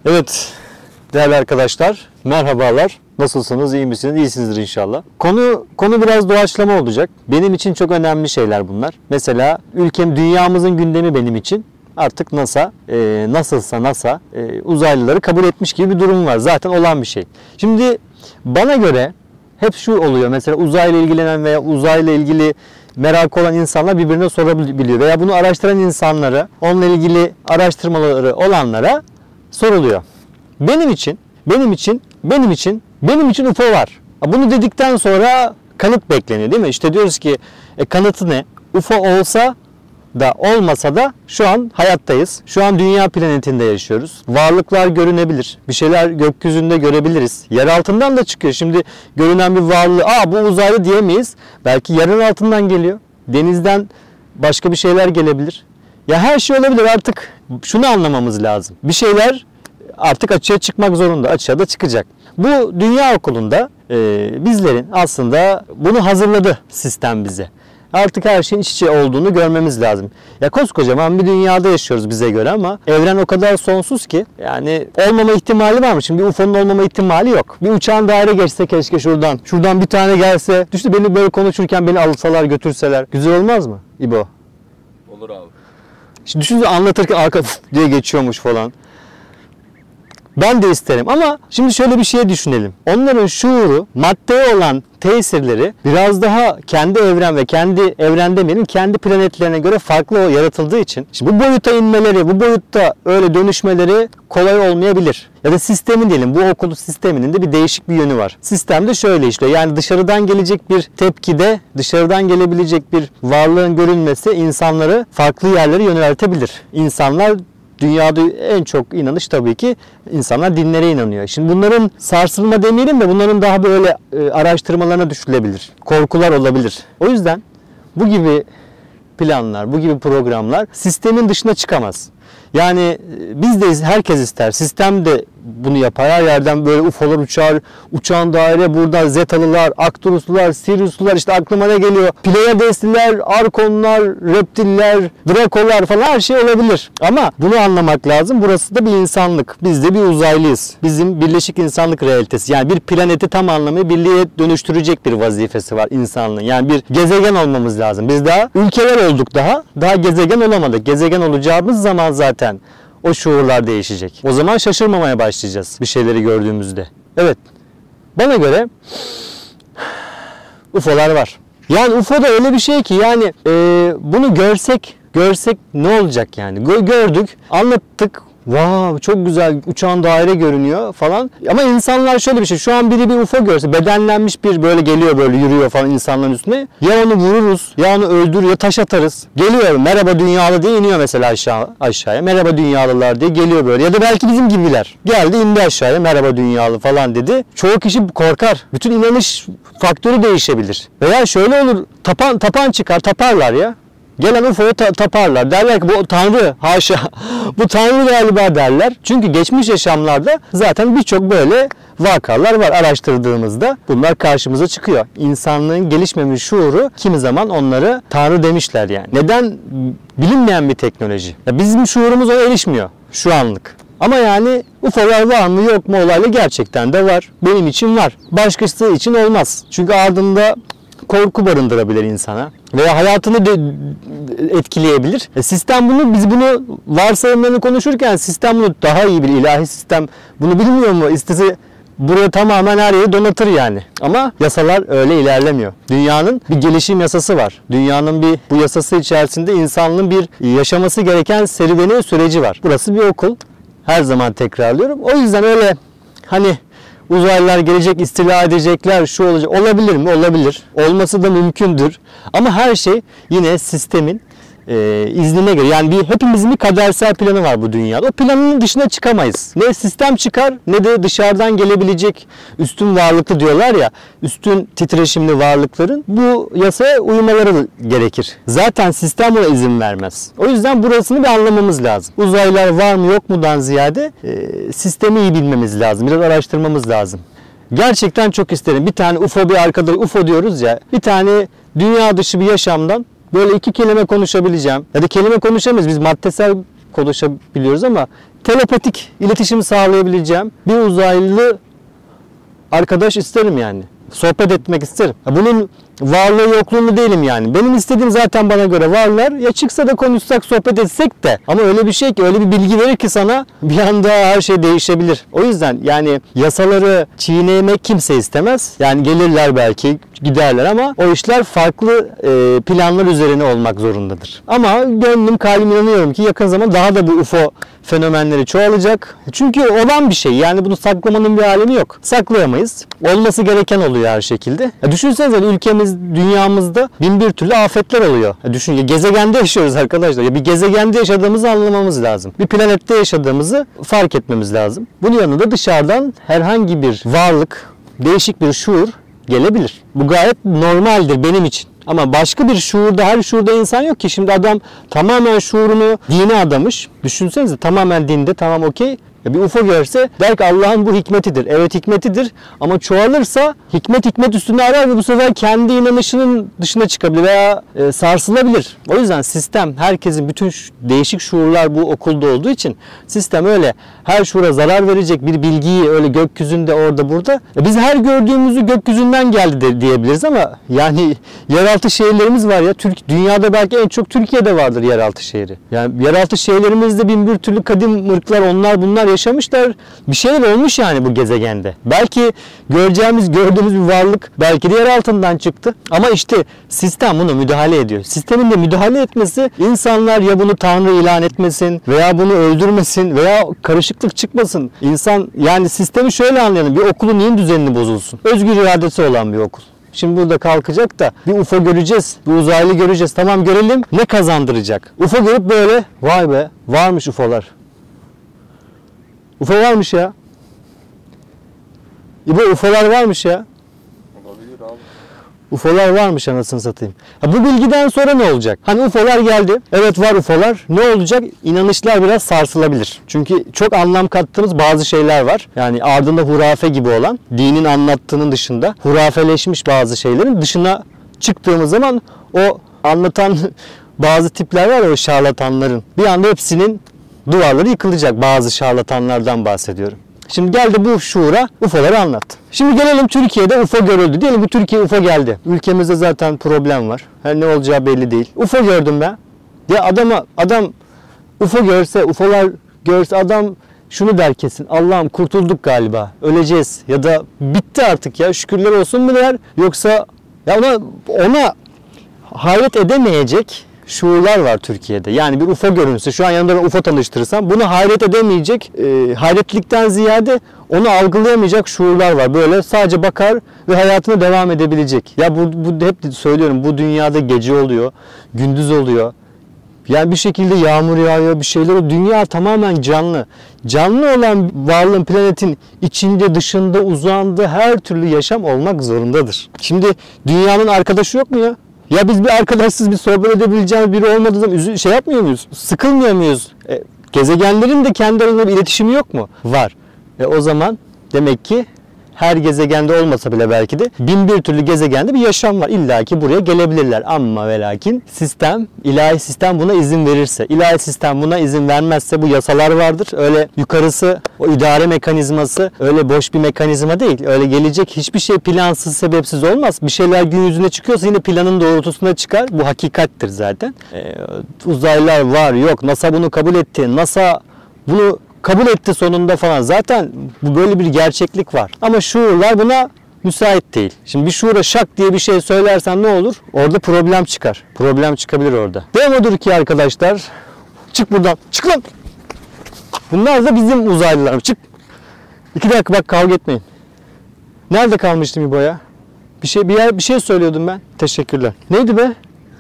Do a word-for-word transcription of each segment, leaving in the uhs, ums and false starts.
Evet değerli arkadaşlar, merhabalar. Nasılsınız, iyi misiniz? İyisinizdir inşallah. Konu konu biraz doğaçlama olacak. Benim için çok önemli şeyler bunlar. Mesela ülkem, dünyamızın gündemi benim için. Artık NASA, e, nasılsa NASA e, uzaylıları kabul etmiş gibi bir durum var. Zaten olan bir şey. Şimdi bana göre hep şu oluyor. Mesela uzayla ilgilenen veya uzayla ilgili merak olan insanlar birbirine sorabiliyor. Veya bunu araştıran insanlara, onunla ilgili araştırmaları olanlara soruluyor. Benim için, benim için, benim için, benim için U F O var. Bunu dedikten sonra kanıt bekleniyor değil mi? İşte diyoruz ki e, kanıtı ne? U F O olsa da olmasa da şu an hayattayız. Şu an dünya planetinde yaşıyoruz. Varlıklar görünebilir. Bir şeyler gökyüzünde görebiliriz. Yer altından da çıkıyor. Şimdi görünen bir varlığı, aa bu uzaylı diyemeyiz. Belki yerin altından geliyor. Denizden başka bir şeyler gelebilir. Ya her şey olabilir. Artık şunu anlamamız lazım. Bir şeyler artık açığa çıkmak zorunda. Açığa da çıkacak. Bu Dünya Okulu'nda e, bizlerin aslında bunu hazırladı sistem bize. Artık her şeyin iç içe olduğunu görmemiz lazım. Ya koskocaman bir dünyada yaşıyoruz bize göre ama evren o kadar sonsuz ki yani olmama ihtimali var mı? Şimdi bir U F O'nun olmama ihtimali yok. Bir uçağın daire geçse keşke şuradan. Şuradan bir tane gelse. Düştü beni böyle konuşurken beni alsalar götürseler. Güzel olmaz mı İbo? Olur abi. Şimdi düşünsene anlatırken arka diye geçiyormuş falan. Ben de isterim ama şimdi şöyle bir şey düşünelim. Onların şuuru, maddeye olan tesirleri biraz daha kendi evren ve kendi evren demeyelim, kendi planetlerine göre farklı yaratıldığı için şimdi bu boyuta inmeleri, bu boyutta öyle dönüşmeleri kolay olmayabilir. Ya da sistemin diyelim, bu okul sisteminin de bir değişik bir yönü var. Sistem de şöyle işliyor. Yani dışarıdan gelecek bir tepkide, dışarıdan gelebilecek bir varlığın görünmesi insanları farklı yerlere yöneltebilir. İnsanlar dünyada en çok inanış tabii ki insanlar dinlere inanıyor. Şimdi bunların sarsılma demeyelim de bunların daha böyle e, araştırmalarına düşülebilir. Korkular olabilir. O yüzden bu gibi planlar, bu gibi programlar sistemin dışına çıkamaz. Yani e, biz de herkes ister. Sistem de bunu yapar. Her yerden böyle U F O'lar uçar. Uçan daire burada Zetalılar, Akturuslular, Siriuslular işte aklıma ne geliyor? Pleiadesliler, Arkonlar, Reptiller, Drakolar falan her şey olabilir. Ama bunu anlamak lazım. Burası da bir insanlık. Biz de bir uzaylıyız. Bizim birleşik insanlık realitesi. Yani bir planeti tam anlamıyla birliğe dönüştürecek bir vazifesi var insanlığın. Yani bir gezegen olmamız lazım. Biz daha ülkeler olduk daha. Daha gezegen olamadık. Gezegen olacağımız zaman zaten o şuurlar değişecek. O zaman şaşırmamaya başlayacağız bir şeyleri gördüğümüzde. Evet. Bana göre U F O'lar var. Yani U F O da öyle bir şey ki yani e, bunu görsek görsek ne olacak yani? Gördük, anlattık. Wow, çok güzel uçağın daire görünüyor falan. Ama insanlar şöyle bir şey. Şu an biri bir U F O görse, bedenlenmiş bir böyle geliyor böyle yürüyor falan insanların üstüne. Ya onu vururuz, ya onu öldürür, ya taş atarız. Geliyor merhaba dünyalı diye iniyor mesela aşağı aşağıya. Merhaba dünyalılar diye geliyor böyle. Ya da belki bizim gibiler. Geldi indi aşağıya merhaba dünyalı falan dedi. Çoğu kişi korkar. Bütün inanış faktörü değişebilir. Veya şöyle olur. Tapan tapan çıkar, taparlar ya. Gelen U F O'yu ta taparlar. Derler ki bu Tanrı, haşa, bu Tanrı galiba derler. Çünkü geçmiş yaşamlarda zaten birçok böyle vakalar var araştırdığımızda. Bunlar karşımıza çıkıyor. İnsanlığın gelişmemiş şuuru kimi zaman onları Tanrı demişler yani. Neden? Bilinmeyen bir teknoloji. Ya bizim şuurumuz ona erişmiyor şu anlık. Ama yani U F O'lar var mı yok mu olayla gerçekten de var. Benim için var. Başkası için olmaz. Çünkü ardında korku barındırabilir insana veya hayatını de etkileyebilir. E sistem bunu, biz bunu varsayımlarını konuşurken sistem bunu daha iyi bir ilahi sistem bunu bilmiyor mu? İstese buraya tamamen her yeri donatır yani. Ama yasalar öyle ilerlemiyor. Dünyanın bir gelişim yasası var. Dünyanın bir bu yasası içerisinde insanlığın bir yaşaması gereken serüveni, süreci var. Burası bir okul. Her zaman tekrarlıyorum. O yüzden öyle hani uzaylılar gelecek, istila edecekler, şu olacak. Olabilir mi? Olabilir. Olması da mümkündür. Ama her şey yine sistemin e, iznine göre. Yani bir, hepimizin bir kadersel planı var bu dünyada. O planın dışına çıkamayız. Ne sistem çıkar ne de dışarıdan gelebilecek üstün varlıklı diyorlar ya, üstün titreşimli varlıkların bu yasaya uymaları gerekir. Zaten sistem buna izin vermez. O yüzden burasını bir anlamamız lazım. Uzaylılar var mı yok mudan ziyade e, sistemi iyi bilmemiz lazım. Biraz araştırmamız lazım. Gerçekten çok isterim. Bir tane U F O bir arkadaş, U F O diyoruz ya, bir tane dünya dışı bir yaşamdan böyle iki kelime konuşabileceğim. Ya da kelime konuşamayız. Biz maddesel konuşabiliyoruz ama telepatik iletişim sağlayabileceğim bir uzaylı arkadaş isterim yani. Sohbet etmek isterim. Bunun varlığı yokluğunu değilim yani. Benim istediğim zaten bana göre varlar. Ya çıksa da konuşsak, sohbet etsek de. Ama öyle bir şey ki, öyle bir bilgi verir ki sana bir anda her şey değişebilir. O yüzden yani yasaları çiğnemek kimse istemez. Yani gelirler belki, giderler ama o işler farklı e, planlar üzerine olmak zorundadır. Ama gönlüm, kalbim inanıyorum ki yakın zaman daha da bu U F O fenomenleri çoğalacak. Çünkü olan bir şey. Yani bunu saklamanın bir alemi yok. Saklayamayız. Olması gereken oluyor her şekilde. Ya düşünsenize ülkemiz, dünyamızda bin bir türlü afetler oluyor. Ya düşün ya, gezegende yaşıyoruz arkadaşlar. Ya bir gezegende yaşadığımızı anlamamız lazım. Bir planette yaşadığımızı fark etmemiz lazım. Bunun yanında dışarıdan herhangi bir varlık, değişik bir şuur gelebilir. Bu gayet normaldir benim için. Ama başka bir şuurda, her şuurda insan yok ki. Şimdi adam tamamen şuurunu dine adamış. Düşünsenize, tamamen dinde, tamam okey. Bir U F O görse der ki Allah'ın bu hikmetidir. Evet hikmetidir ama çoğalırsa hikmet hikmet üstüne arar ve bu sefer kendi inanışının dışına çıkabilir veya e, sarsılabilir. O yüzden sistem, herkesin, bütün değişik şuurlar bu okulda olduğu için sistem öyle her şuura zarar verecek bir bilgiyi öyle gökyüzünde orada burada. E, biz her gördüğümüzü gökyüzünden geldi de diyebiliriz ama yani yeraltı şehirlerimiz var ya. Türk, dünyada belki en çok Türkiye'de vardır yeraltı şehri. Yani yeraltı şehirlerimizde bin bir türlü kadim ırklar, onlar bunlar yaşamışlar. Bir şeyler olmuş yani bu gezegende. Belki göreceğimiz, gördüğümüz bir varlık belki de yer altından çıktı. Ama işte sistem buna müdahale ediyor. Sistemin de müdahale etmesi, insanlar ya bunu Tanrı ilan etmesin veya bunu öldürmesin veya karışıklık çıkmasın. İnsan, yani sistemi şöyle anlayalım. Bir okulun niye düzenini bozulsun? Özgür iradesi olan bir okul. Şimdi burada kalkacak da bir U F O göreceğiz, bir uzaylı göreceğiz. Tamam görelim. Ne kazandıracak? U F O görüp böyle, vay be, varmış U F O'lar. U F O varmış ya. İbo, U F O'lar varmış ya. Olabilir abi. U F O'lar varmış anasını satayım. Ha, bu bilgiden sonra ne olacak? Hani U F O'lar geldi. Evet var U F O'lar. Ne olacak? İnanışlar biraz sarsılabilir. Çünkü çok anlam kattığımız bazı şeyler var. Yani ardında hurafe gibi olan, dinin anlattığının dışında hurafeleşmiş bazı şeylerin dışına çıktığımız zaman o anlatan bazı tipler var ya, o şarlatanların. Bir anda hepsinin duvarları yıkılacak, bazı şarlatanlardan bahsediyorum. Şimdi geldi bu şuura U F O'ları anlat. Şimdi gelelim Türkiye'de U F O görüldü. Diyelim ki Türkiye U F O geldi. Ülkemizde zaten problem var. Her ne olacağı belli değil. U F O gördüm ben. Ya adama, adam U F O görse, U F O'lar görse adam şunu der kesin. Allah'ım kurtulduk galiba. Öleceğiz. Ya da bitti artık ya, şükürler olsun mu der. Yoksa ya ona, ona hayret edemeyecek şuurlar var Türkiye'de. Yani bir U F O görünse, şu an yanımda ben U F O tanıştırırsam bunu hayret edemeyecek, e, hayretlikten ziyade onu algılayamayacak şuurlar var. Böyle sadece bakar ve hayatına devam edebilecek. Ya bu, bu hep söylüyorum, bu dünyada gece oluyor, gündüz oluyor. Yani bir şekilde yağmur yağıyor, bir şeyler oluyor. Dünya tamamen canlı. Canlı olan varlığın, planetin içinde, dışında, uzağında her türlü yaşam olmak zorundadır. Şimdi dünyanın arkadaşı yok mu ya? Ya biz bir arkadaşsız bir sohbet edebileceğimiz biri olmadığı zaman şey yapmıyor muyuz? Sıkılmıyor muyuz? E, gezegenlerin de kendi aralarında bir iletişimi yok mu? Var. E, o zaman demek ki her gezegende olmasa bile belki de bin bir türlü gezegende bir yaşam var. İlla ki buraya gelebilirler. Ama ve lakin sistem, ilahi sistem buna izin verirse, ilahi sistem buna izin vermezse, bu yasalar vardır. Öyle yukarısı, o idare mekanizması öyle boş bir mekanizma değil. Öyle gelecek hiçbir şey plansız, sebepsiz olmaz. Bir şeyler gün yüzüne çıkıyorsa yine planın doğrultusunda çıkar. Bu hakikattir zaten. Ee, uzaylılar var, yok. NASA bunu kabul etti. NASA bunu kabul etti sonunda falan. Zaten bu, böyle bir gerçeklik var. Ama şuurlar buna müsait değil. Şimdi bir şuura şak diye bir şey söylersen ne olur? Orada problem çıkar. Problem çıkabilir orada. Devam odur ki arkadaşlar. Çık buradan. Çık lan. Bunlar da bizim uzaylılarımız. Çık. İki dakika bak, kavga etmeyin. Nerede kalmıştım İbo ya? Bir şey bir yer bir şey söylüyordum ben. Teşekkürler. Neydi be?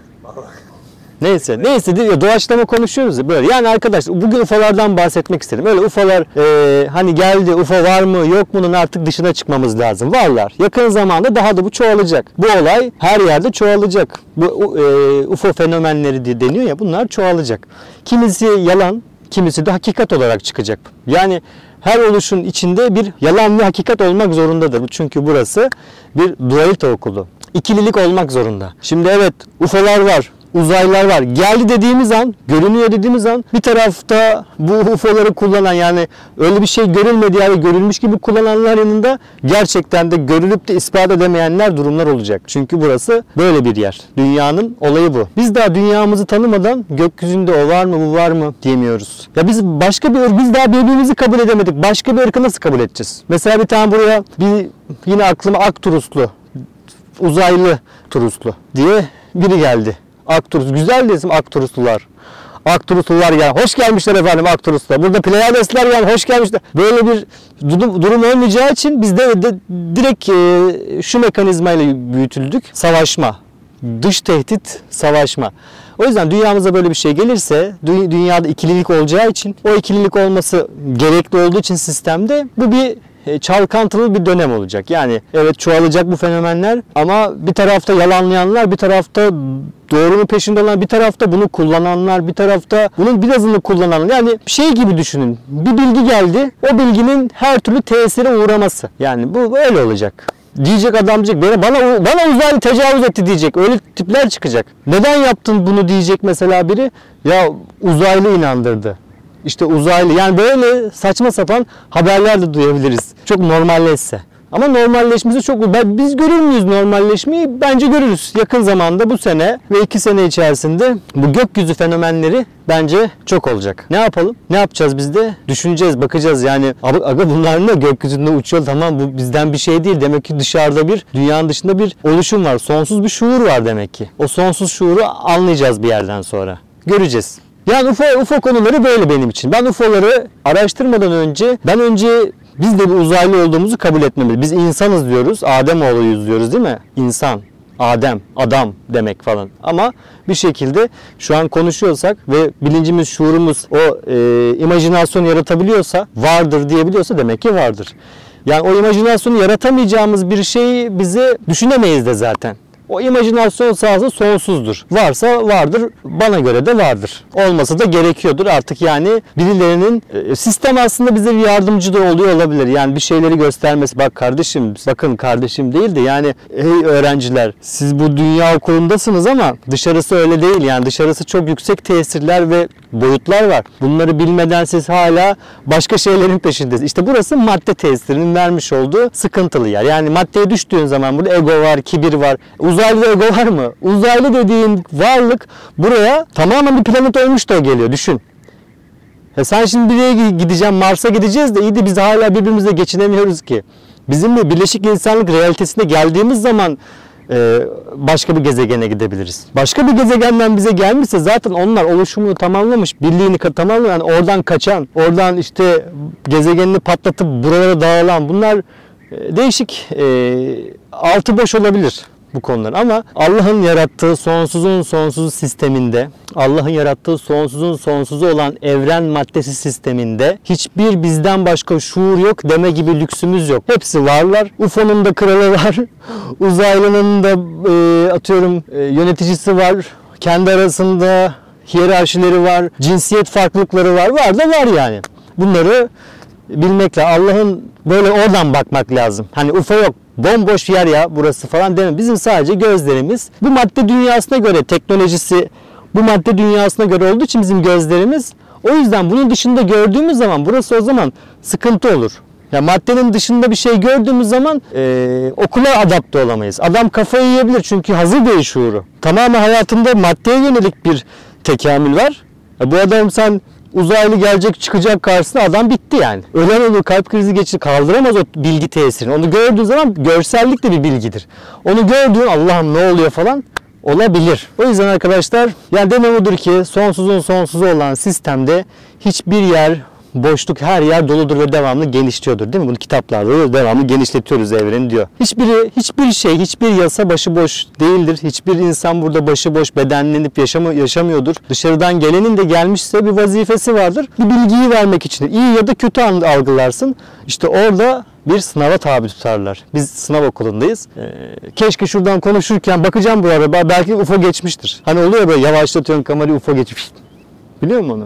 Neyse, neyse diyor, doğaçlama konuşuyoruz ya böyle. Yani arkadaşlar bugün U F O'lardan bahsetmek istedim. Öyle U F O'lar e, hani geldi, U F O var mı yok mu'nun artık dışına çıkmamız lazım. Varlar. Yakın zamanda daha da bu çoğalacak. Bu olay her yerde çoğalacak. Bu e, U F O fenomenleri diye deniyor ya, bunlar çoğalacak. Kimisi yalan, kimisi de hakikat olarak çıkacak. Yani her oluşun içinde bir yalan ve hakikat olmak zorundadır. Çünkü burası bir dualite okulu. İkililik olmak zorunda. Şimdi evet U F O'lar var. uzaylılar var. Geldi dediğimiz an, görünüyor dediğimiz an bir tarafta bu U F O'ları kullanan, yani öyle bir şey görülmedi yani görülmüş gibi kullananlar yanında gerçekten de görülüp de ispat edemeyenler durumlar olacak. Çünkü burası böyle bir yer. Dünyanın olayı bu. Biz daha dünyamızı tanımadan gökyüzünde o var mı bu var mı diyemiyoruz. Ya biz başka bir ırk, biz daha birbirimizi kabul edemedik. Başka bir ırkı nasıl kabul edeceğiz? Mesela bir tane buraya bir, yine aklıma Akturuslu, uzaylı Turuslu diye biri geldi. Akturus, güzel de isim Akturuslular. Akturuslular yani hoş gelmişler efendim Akturuslular. Burada Pleiadesler yani hoş gelmişler. Böyle bir durum, durum olmayacağı için biz de, de direkt e, şu mekanizmayla büyütüldük. Savaşma. Dış tehdit, savaşma. O yüzden dünyamıza böyle bir şey gelirse, dü dünyada ikililik olacağı için, o ikililik olması gerekli olduğu için sistemde bu bir çalkantılı bir dönem olacak. Yani evet çoğalacak bu fenomenler ama bir tarafta yalanlayanlar, bir tarafta doğrunun peşinde olan, bir tarafta bunu kullananlar, bir tarafta bunun birazını kullananlar. Yani şey gibi düşünün. Bir bilgi geldi. O bilginin her türlü tesire uğraması. Yani bu öyle olacak. Diyecek adam diyecek bana, bana, bana uzaylı tecavüz etti diyecek. Öyle tipler çıkacak. Neden yaptın bunu diyecek mesela biri. Ya uzaylı inandırdı. İşte uzaylı, yani böyle saçma sapan haberler de duyabiliriz. Çok normalleşse. Ama normalleşmesi çok... Biz görür müyüz normalleşmeyi? Bence görürüz. Yakın zamanda bu sene ve iki sene içerisinde bu gökyüzü fenomenleri bence çok olacak. Ne yapalım? Ne yapacağız biz de? Düşüneceğiz, bakacağız yani. Aga bunlar ne? Gökyüzünde uçuyor, tamam bu bizden bir şey değil. Demek ki dışarıda bir, dünyanın dışında bir oluşum var. Sonsuz bir şuur var demek ki. O sonsuz şuuru anlayacağız bir yerden sonra. Göreceğiz. Yani U F O, U F O konuları böyle benim için. Ben U F O'ları araştırmadan önce, ben önce biz de bir uzaylı olduğumuzu kabul etmemeli. Biz insanız diyoruz, Ademoğluyuz diyoruz değil mi? İnsan, Adem, adam demek falan. Ama bir şekilde şu an konuşuyorsak ve bilincimiz, şuurumuz o e, imajinasyon yaratabiliyorsa, vardır diyebiliyorsa demek ki vardır. Yani o imajinasyonu yaratamayacağımız bir şeyi bize düşünemeyiz de zaten. O imajinasyon sahası sonsuzdur. Varsa vardır, bana göre de vardır. Olması da gerekiyordur artık yani birilerinin, sistem aslında bize bir yardımcı da oluyor olabilir. Yani bir şeyleri göstermesi, bak kardeşim, bakın kardeşim değil de yani hey öğrenciler siz bu dünya okulundasınız ama dışarısı öyle değil. Yani dışarısı çok yüksek tesirler ve boyutlar var. Bunları bilmeden siz hala başka şeylerin peşindesiniz. İşte burası madde tesirinin vermiş olduğu sıkıntılı yer. Yani maddeye düştüğün zaman burada ego var, kibir var. Uzaylı ego var mı? Uzaylı dediğin varlık buraya tamamen bir planet olmuş da geliyor. Düşün. Ya sen şimdi bireye gideceğim, Mars'a gideceğiz de iyi de biz hala birbirimizle geçinemiyoruz ki. Bizimle birleşik insanlık realitesine geldiğimiz zaman e, başka bir gezegene gidebiliriz. Başka bir gezegenden bize gelmişse zaten onlar oluşumunu tamamlamış, birliğini tamamlamış. Yani oradan kaçan, oradan işte gezegenini patlatıp buralara dağılan bunlar e, değişik e, altı boş olabilir bu konular ama Allah'ın yarattığı sonsuzun sonsuzu sisteminde, Allah'ın yarattığı sonsuzun sonsuzu olan evren maddesi sisteminde hiçbir bizden başka şuur yok deme gibi lüksümüz yok. Hepsi varlar. U F O'nun da kralı var. Uzaylının da e, atıyorum e, yöneticisi var. Kendi arasında hiyerarşileri var. Cinsiyet farklılıkları var. Var da var yani. Bunları bilmekle Allah'ın böyle oradan bakmak lazım. Hani U F O yok. Bomboş yer ya burası falan deme. Bizim sadece gözlerimiz bu madde dünyasına göre, teknolojisi bu madde dünyasına göre olduğu için bizim gözlerimiz. O yüzden bunun dışında gördüğümüz zaman burası o zaman sıkıntı olur. Ya maddenin dışında bir şey gördüğümüz zaman e, okula adapte olamayız. Adam kafayı yiyebilir çünkü hazır değil şuuru. Tamamen hayatında maddeye yönelik bir tekamül var. Ya bu adam sen uzaylı gelecek çıkacak karşısına adam bitti yani. Ölen olur, kalp krizi geçirir, kaldıramaz o bilgi tesirini. Onu gördüğün zaman görsellik de bir bilgidir. Onu gördüğün Allah'ım ne oluyor falan olabilir. O yüzden arkadaşlar yani demem odur ki sonsuzun sonsuzu olan sistemde hiçbir yer boşluk, her yer doludur ve devamlı genişliyordur değil mi? Bunu kitaplarda da devamlı genişletiyoruz evreni diyor. Hiçbiri, hiçbir şey, hiçbir yasa başıboş değildir. Hiçbir insan burada başıboş bedenlenip yaşamı, yaşamıyordur. Dışarıdan gelenin de gelmişse bir vazifesi vardır. Bir bilgiyi vermek için. İyi ya da kötü algılarsın. İşte orada bir sınava tabi tutarlar. Biz sınav okulundayız. Ee, keşke şuradan konuşurken bakacağım bu araba. Belki U F O geçmiştir. Hani oluyor böyle yavaşlatıyorsun kamerayı, U F O geçmiş. Biliyor musun onu?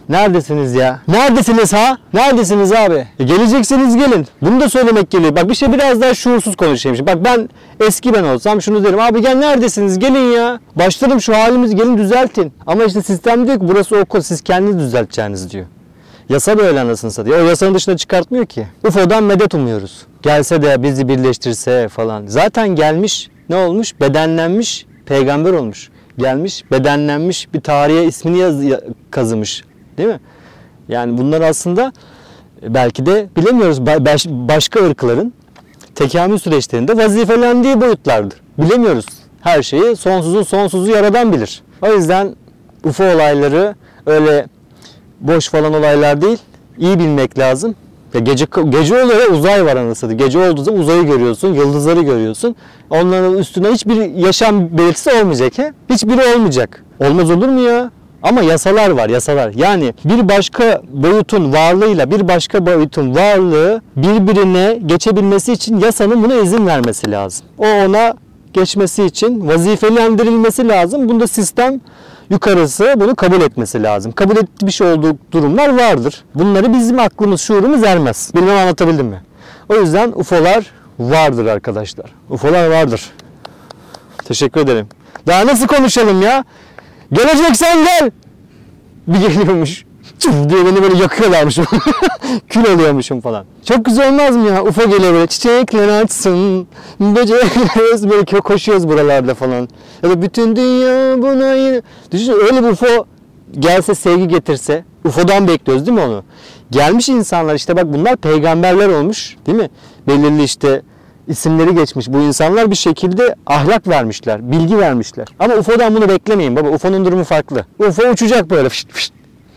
Neredesiniz ya? Neredesiniz ha? Neredesiniz abi? E gelecekseniz gelin. Bunu da söylemek geliyor. Bak bir şey biraz daha şuursuz konuşayım. Şimdi. Bak ben eski ben olsam şunu derim. Abi gel neredesiniz? Gelin ya. Başlarım şu halimizi gelin düzeltin. Ama işte sistem diyor ki burası okul. Siz kendiniz düzelteceğiniz diyor. Yasa böyle anasını satıyor. O yasanın dışına çıkartmıyor ki. U F O'dan medet umuyoruz. Gelse de bizi birleştirse falan. Zaten gelmiş ne olmuş? Bedenlenmiş peygamber olmuş. Gelmiş bedenlenmiş bir tarihe ismini yaz, kazımış. Değil mi? Yani bunlar aslında belki de bilemiyoruz baş, başka ırkların tekamül süreçlerinde vazifelendiği boyutlardır. Bilemiyoruz. Her şeyi sonsuzun sonsuzu yaradan bilir. O yüzden U F O olayları öyle boş falan olaylar değil. İyi bilmek lazım. Ya gece gece oluyor, uzay var anasını. Gece olduğu zaman uzayı görüyorsun, yıldızları görüyorsun. Onların üstüne hiçbir yaşam belirtisi olmayacak. He? Hiçbiri olmayacak. Olmaz olur mu ya? Ama yasalar var, yasalar. Yani bir başka boyutun varlığıyla bir başka boyutun varlığı birbirine geçebilmesi için yasanın buna izin vermesi lazım. O ona geçmesi için vazifelendirilmesi lazım. Bunda sistem yukarısı bunu kabul etmesi lazım. Kabul etmiş olduğu durumlar vardır. Bunları bizim aklımız, şuurumuz ermez. Bilmem anlatabildim mi? O yüzden U F O'lar vardır arkadaşlar. U F O'lar vardır. Teşekkür ederim. Daha nasıl konuşalım ya? Geleceksen gel. Bir geliyormuş. Çuf diye beni böyle yakıyorlarmış. Kül oluyormuşum falan. Çok güzel olmaz mı ya? U F O geliyor böyle çiçekler açsın. Böcekler böyle koşuyoruz buralarda falan. Ya da bütün dünya buna yine. Düşün öyle bir U F O gelse sevgi getirse. U F O'dan bekliyoruz değil mi onu? Gelmiş insanlar işte bak bunlar peygamberler olmuş değil mi? Belirli işte isimleri geçmiş. Bu insanlar bir şekilde ahlak vermişler, bilgi vermişler. Ama U F O'dan bunu beklemeyin baba. U F O'nun durumu farklı. U F O uçacak böyle. Fışt fışt.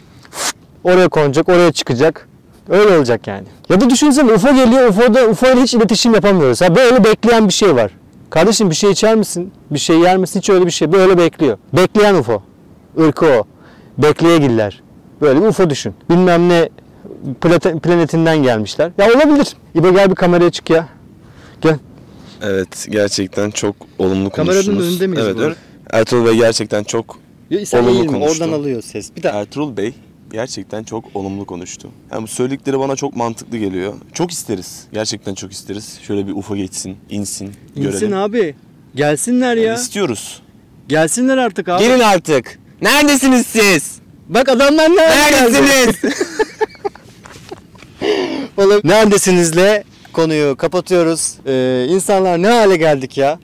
Oraya konacak, oraya çıkacak. Öyle olacak yani. Ya da düşünsene U F O geliyor, U F O'da U F O ile hiç iletişim yapamıyoruz. Ha böyle bekleyen bir şey var. Kardeşim bir şey içer misin? Bir şey yer misin? Hiç öyle bir şey. Böyle bekliyor. Bekleyen U F O. Irkı o. Bekleyegiller. Böyle bir U F O düşün. Bilmem ne planetinden gelmişler. Ya olabilir. İbo gel bir kameraya çık ya. Gel. Evet gerçekten çok olumlu Kameranın konuştunuz. önünde miyiz Evet, bu? evet. Ertuğrul Bey gerçekten çok Ya, sen olumlu eğilme, konuştu. oradan alıyor ses. Bir daha. Ertuğrul Bey gerçekten çok olumlu konuştu. Yani bu söyledikleri bana çok mantıklı geliyor. Çok isteriz. Gerçekten çok isteriz. Şöyle bir U F O geçsin, insin, görelim. İnsin abi. Gelsinler ya. Yani istiyoruz. Gelsinler artık abi. Gelin artık. Neredesiniz siz? Bak adamlar nerede? Neredesiniz? Oğlum neredesinizle konuyu kapatıyoruz. Ee, insanlar ne hale geldik ya?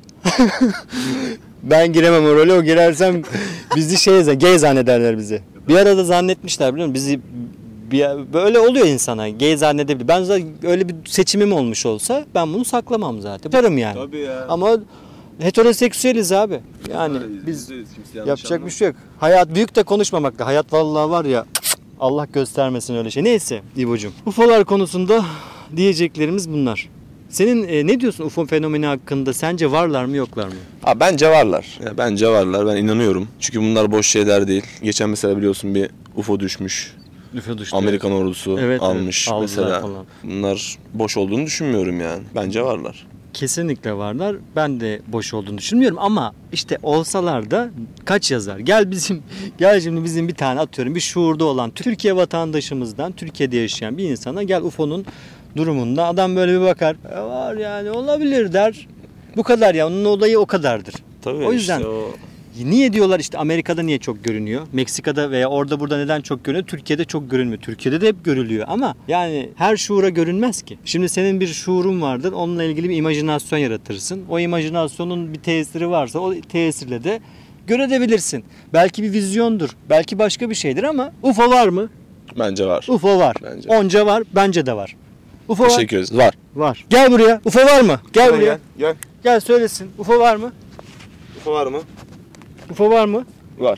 Ben giremem o role. O girersem bizi şey gay zannederler bizi. Bir arada zannetmişler biliyor musun? Bizi bir, böyle oluyor insana. Gay zannedebilir. Ben zaten öyle bir seçimim olmuş olsa ben bunu saklamam zaten. Yaparım yani. Tabii ya. Ama heteroseksüeliz abi. Yani biz yapacak bir şey yok. Hayat büyük de konuşmamakta. Hayat vallahi var ya Allah göstermesin öyle şey. Neyse İbo'cum. U F O'lar konusunda diyeceklerimiz bunlar. Senin e, ne diyorsun U F O fenomeni hakkında? Sence varlar mı yoklar mı? Abi bence varlar. Ya bence varlar. Ben inanıyorum. Çünkü bunlar boş şeyler değil. Geçen mesela biliyorsun bir U F O düşmüş. U F O düştü. Amerikan ordusu evet, almış evet, mesela. Falan. Bunlar boş olduğunu düşünmüyorum yani. Bence varlar. Kesinlikle varlar. Ben de boş olduğunu düşünmüyorum ama işte olsalar da kaç yazar? Gel bizim gel şimdi bizim bir tane atıyorum bir şuurda olan Türkiye vatandaşımızdan Türkiye'de yaşayan bir insana gel U F O'nun durumunda adam böyle bir bakar. E var yani olabilir der. Bu kadar ya onun olayı o kadardır. Tabii o yüzden işte o... niye diyorlar işte Amerika'da niye çok görünüyor? Meksika'da veya orada burada neden çok görünüyor? Türkiye'de çok görünmüyor. Türkiye'de de hep görülüyor ama yani her şuura görünmez ki. Şimdi senin bir şuurun vardır. Onunla ilgili bir imajinasyon yaratırsın. O imajinasyonun bir tesiri varsa o tesirle de görebilirsin. Belki bir vizyondur. Belki başka bir şeydir ama U F O var mı? Bence var. U F O var. Bence. Onca var. Bence de var. U F O Teşekkür ederiz. Var. Var. Gel buraya. U F O var mı? Gel buraya. Gel. Gel. Gel söylesin. U F O var mı? U F O var mı? U F O var mı? Var.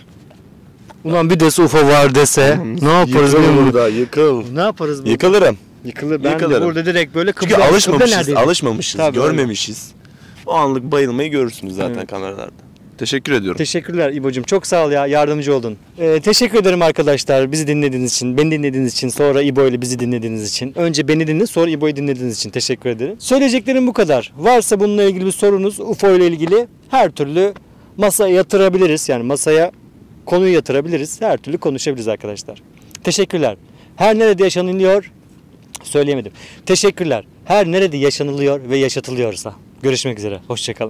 Ulan bir dese U F O var dese ne yaparız? Yıkıl burada, yıkıl. Ne yaparız burada? Yıkılırım. Yıkılır. Ben Yıkılırım. de burada direkt böyle kıble, Çünkü alışmamışız, kıble alışmamışız, Tabii, görmemişiz. O anlık bayılmayı görürsünüz zaten Evet. kameralarda. Teşekkür ediyorum. Teşekkürler İbo'cum. Çok sağ ol ya. Yardımcı oldun. Ee, teşekkür ederim arkadaşlar. Bizi dinlediğiniz için, beni dinlediğiniz için, sonra İbo ile bizi dinlediğiniz için. Önce beni dinle, sonra İbo'yu dinlediğiniz için teşekkür ederim. Söyleyeceklerim bu kadar. Varsa bununla ilgili bir sorunuz, U F O ile ilgili her türlü masaya yatırabiliriz. Yani masaya konuyu yatırabiliriz. Her türlü konuşabiliriz arkadaşlar. Teşekkürler. Her nerede yaşanılıyor? Söyleyemedim. Teşekkürler. Her nerede yaşanılıyor ve yaşatılıyorsa. Görüşmek üzere. Hoşçakalın.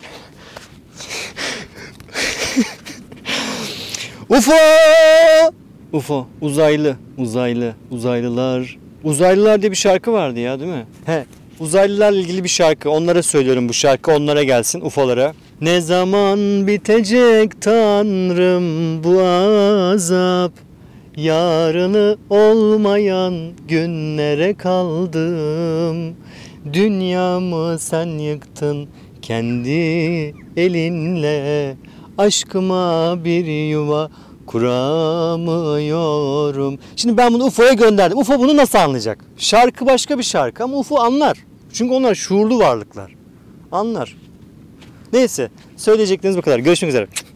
U F O! U F O. Uzaylı. Uzaylı. Uzaylılar. Uzaylılar diye bir şarkı vardı ya, değil mi? He. Uzaylılarla ilgili bir şarkı. Onlara söylüyorum bu şarkı. Onlara gelsin. U F O'lara. Ne zaman bitecek Tanrım bu azap? Yarını olmayan günlere kaldım. Dünyamı sen yıktın kendi elinle. Aşkıma bir yuva kuramıyorum. Şimdi ben bunu U F O'ya gönderdim. U F O bunu nasıl anlayacak? Şarkı başka bir şarkı ama U F O anlar. Çünkü onlar şuurlu varlıklar. Anlar. Neyse, söyleyecekleriniz bu kadar. Görüşmek üzere.